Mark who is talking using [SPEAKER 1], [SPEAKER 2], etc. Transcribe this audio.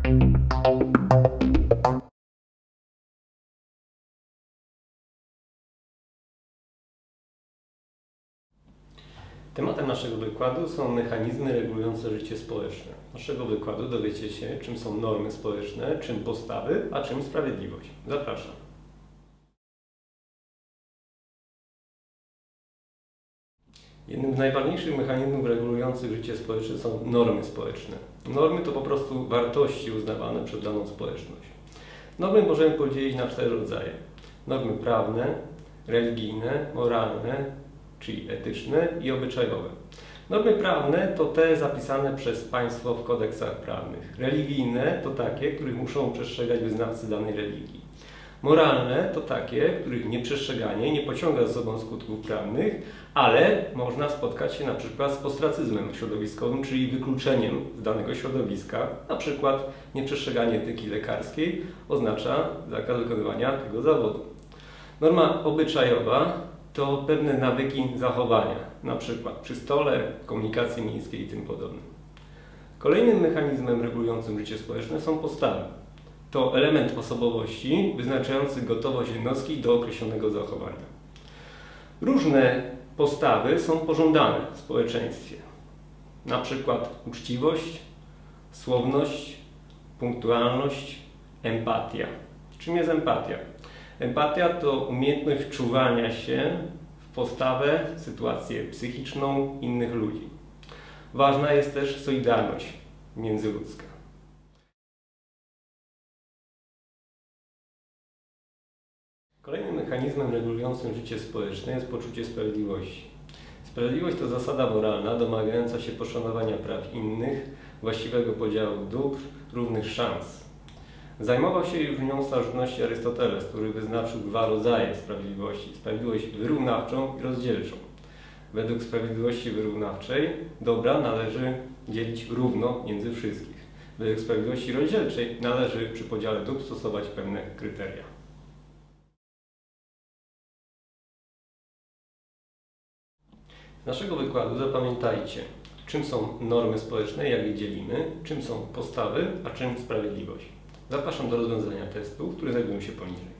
[SPEAKER 1] Tematem naszego wykładu są mechanizmy regulujące życie społeczne. Z naszego wykładu dowiecie się, czym są normy społeczne, czym postawy, a czym sprawiedliwość. Zapraszam. Jednym z najważniejszych mechanizmów regulujących życie społeczne są normy społeczne. Normy to po prostu wartości uznawane przez daną społeczność. Normy możemy podzielić na 4 rodzaje. Normy prawne, religijne, moralne, czyli etyczne i obyczajowe. Normy prawne to te zapisane przez państwo w kodeksach prawnych. Religijne to takie, których muszą przestrzegać wyznawcy danej religii. Moralne to takie, których nieprzestrzeganie nie pociąga za sobą skutków prawnych, ale można spotkać się na przykład z ostracyzmem środowiskowym, czyli wykluczeniem z danego środowiska. Na przykład nieprzestrzeganie etyki lekarskiej oznacza zakaz wykonywania tego zawodu. Norma obyczajowa to pewne nawyki zachowania, na przykład przy stole, komunikacji miejskiej i tym podobnym. Kolejnym mechanizmem regulującym życie społeczne są postawy. To element osobowości wyznaczający gotowość jednostki do określonego zachowania. Różne postawy są pożądane w społeczeństwie. Na przykład uczciwość, słowność, punktualność, empatia. Czym jest empatia? Empatia to umiejętność wczuwania się w postawę, sytuację psychiczną innych ludzi. Ważna jest też solidarność międzyludzka. Kolejnym mechanizmem regulującym życie społeczne jest poczucie sprawiedliwości. Sprawiedliwość to zasada moralna domagająca się poszanowania praw innych, właściwego podziału dóbr, równych szans. Zajmował się już nią w starożytności Arystoteles, który wyznaczył 2 rodzaje sprawiedliwości. Sprawiedliwość wyrównawczą i rozdzielczą. Według sprawiedliwości wyrównawczej dobra należy dzielić równo między wszystkich. Według sprawiedliwości rozdzielczej należy przy podziale dóbr stosować pewne kryteria. Z naszego wykładu zapamiętajcie, czym są normy społeczne, jak je dzielimy, czym są postawy, a czym sprawiedliwość. Zapraszam do rozwiązania testów, które znajdują się poniżej.